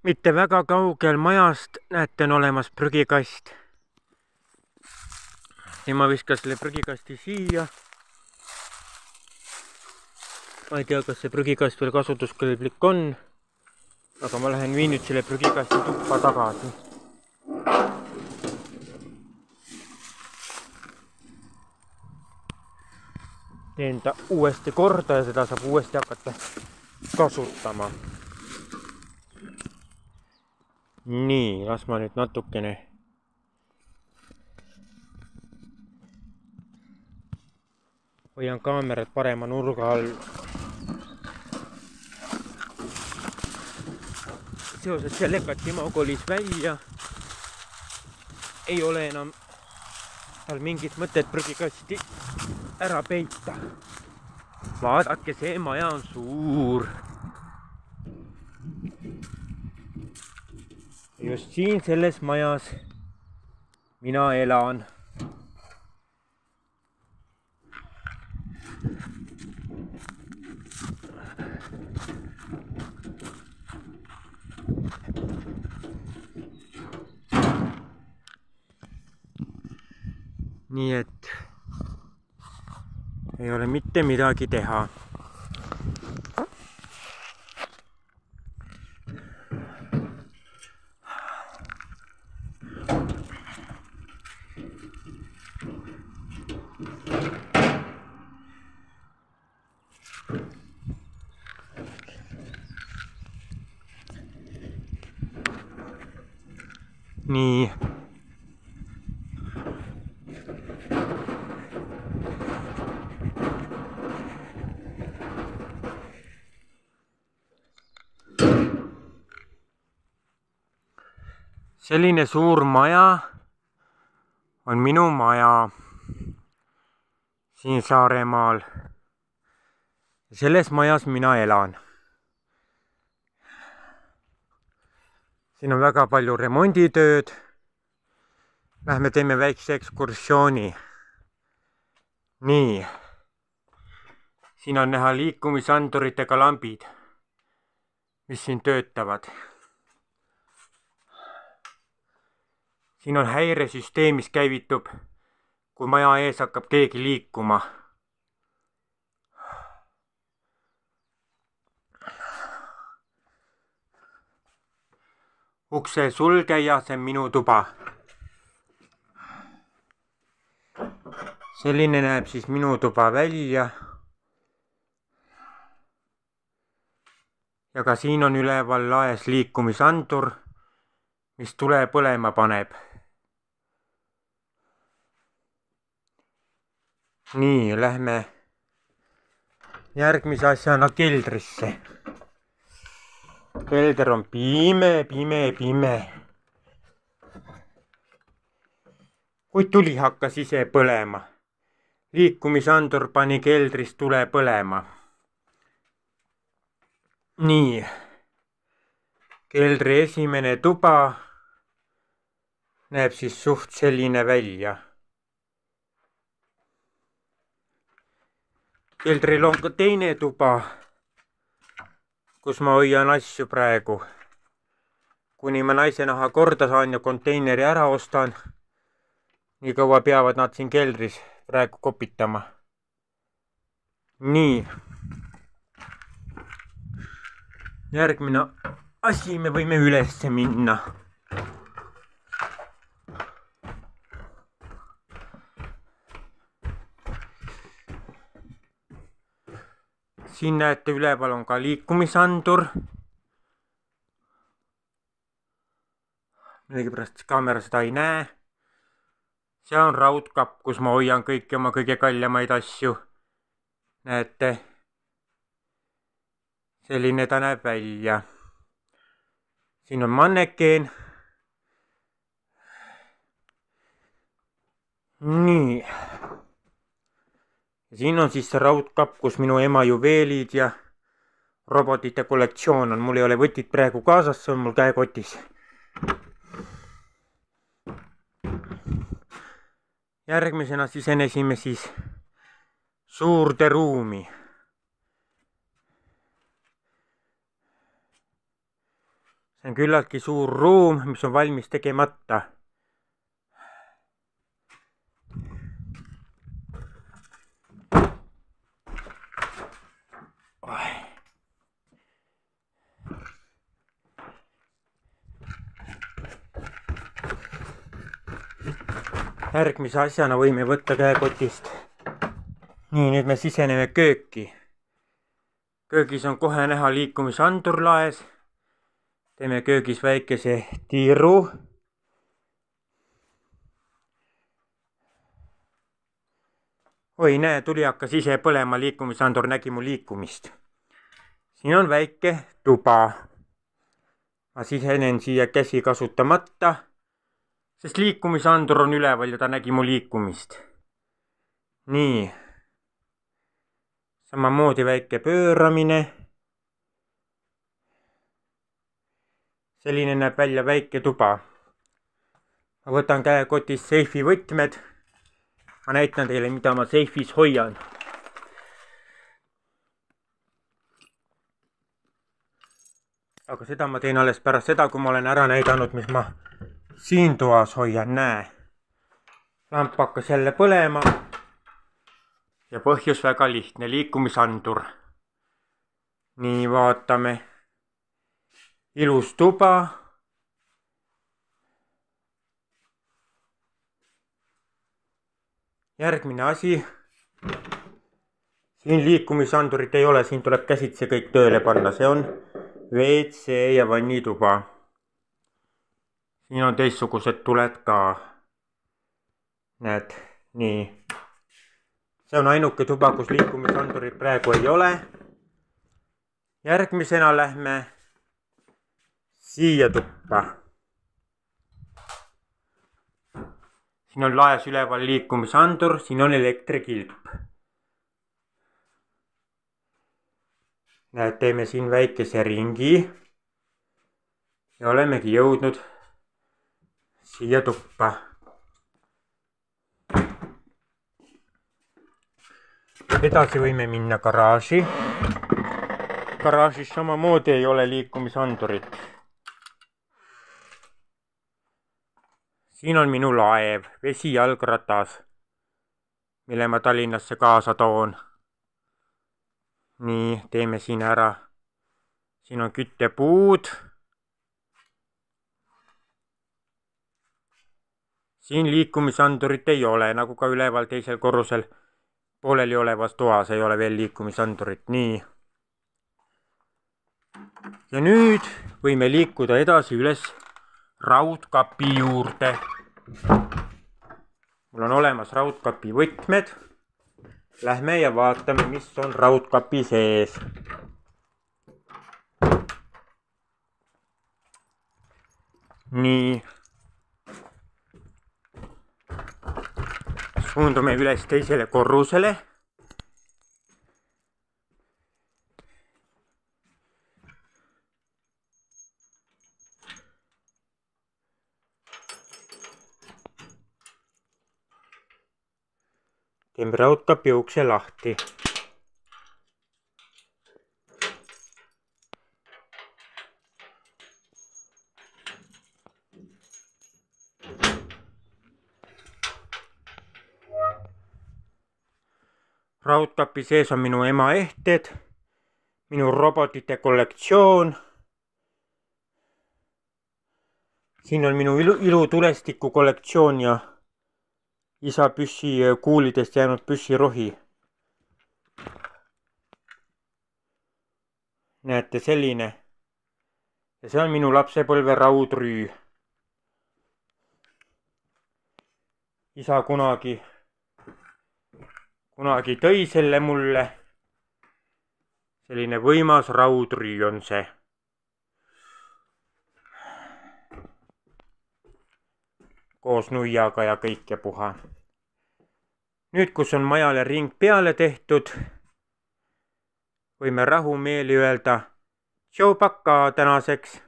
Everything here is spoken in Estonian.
Mitte väga kaugel majast näete on olemas prügikast. Ja ma viskan selle prügikasti siia. Ma ei tea, kas see prügikast veel kasutuskõlblik on, aga ma lähen viin nüüd selle prügikasti tuppa tagasi. Teen ta uuesti korda ja seda saab uuesti hakata kasutama. Nii, las ma nüüd natukene hoian kaamerat parema nurga all. Seoses sellega, et Timo kolis välja, ei ole enam tal mingit mõtet prügikasti ära peita. Vaadake, see maja on suur. Just siin selles majas mina elan. Nii et ei ole mitte midagi teha. Nii. Selline suur maja on minu maja siin Saaremaal. Selles majas mina elan. Siin on väga palju remonditööd. Lähme teeme väikse ekskursiooni. Nii. Siin on näha liikumisanduritega lambid, mis siin töötavad. Siin on häiresüsteem, mis käivitub, kui maja ees hakkab keegi liikuma. Ukse sulgeja, see on minu tuba. Selline näeb siis minu tuba välja. Ja ka siin on üleval laes liikumisandur, mis tule põlema paneb. Nii, lähme järgmise asjana keldrisse. Kelder on pime. Kuid tuli hakkas ise põlema. Liikumisandur pani keldris tule põlema. Nii. Keldri esimene tuba näeb siis suht selline välja. Keldril on ka teine tuba, kus ma hoian asju praegu. Kuni ma naisena korda saan ja konteineri ära ostan, nii kaua peavad nad siin keldris praegu kopitama. Nii. Järgmine asi, me võime ülesse minna. Siin näete, üleval on ka liikumisandur. Millegipärast kaamera seda ei näe. See on raudkapp, kus ma hoian kõiki oma kõige kaljamaid asju. Näete. Selline ta näeb välja. Siin on mannekeen. Nii. Ja siin on siis see raudkapp, kus minu ema juveelid ja robotite kollektsioon on. Mul ei ole võtit praegu kaasas, see on mul käekotis. Järgmisena sisenesime siis suurde ruumi. see on küllaltki suur ruum, mis on valmis tegemata. Järgmise asjana võime võtta käekotist. Nii, nüüd me siseneme kööki. Köögis on kohe näha liikumisandur laes. Teeme köögis väikese tiiru. Oi, näe, tuli hakkas ise põlema, liikumisandur nägi mu liikumist. Siin on väike tuba. Ma sisenen siia käsi kasutamata, sest liikumisandur on üleval ja ta nägi mu liikumist. Nii. Samamoodi väike pööramine. Selline näeb välja väike tuba. Ma võtan käekotist seifi võtmed. Ma näitan teile, mida ma seifis hoian. Aga seda ma teen alles pärast seda, kui ma olen ära näidanud, mis ma siin toas hoian, näe. Lamp hakkas jälle põlema. Ja põhjus väga lihtne, liikumisandur. Nii, vaatame. Ilus tuba. Järgmine asi. Siin liikumisandurit ei ole, siin tuleb käsitsi kõik tööle panna. See on WC ja vannituba. Siin on teistsugused tuled ka. Näed, nii. See on ainuke tuba, kus liikumisandurit praegu ei ole. Järgmisena lähme siia tuppa. Siin on laes üleval liikumisandur, siin on elektrikilp. Näed, teeme siin väikese ringi. Ja olemegi jõudnud siia tuppa. Edasi võime minna garaaži. Garaažis samamoodi ei ole liikumisandurit. Siin on minu laev, vesijalgratas, mille ma Tallinnasse kaasa toon. Nii, teeme siin ära. Siin on küttepuud. Siin liikumisandurit ei ole, nagu ka üleval teisel korrusel. Pooleli olevas toas ei ole veel liikumisandurit. Nii. Ja nüüd võime liikuda edasi üles raudkapi juurde. Mul on olemas raudkapi võtmed. Lähme ja vaatame, mis on raudkapi sees. Nii. Suundume üles teisele korrusele. Teeme raudkapi ukse lahti. Raudkapi sees on minu ema ehted, minu robotite kollektsioon. Siin on minu ilutulestiku kollektsioon ja isa püssikuulidest jäänud püssirohi. Näete, selline. Ja see on minu lapsepõlve raudrüü. Isa kunagi tõi selle mulle. Selline võimas raudrüü on see. Koos nuiaga ja kõike puha. Nüüd, kus on majale ring peale tehtud, võime rahumeeli öelda tšau paka tänaseks.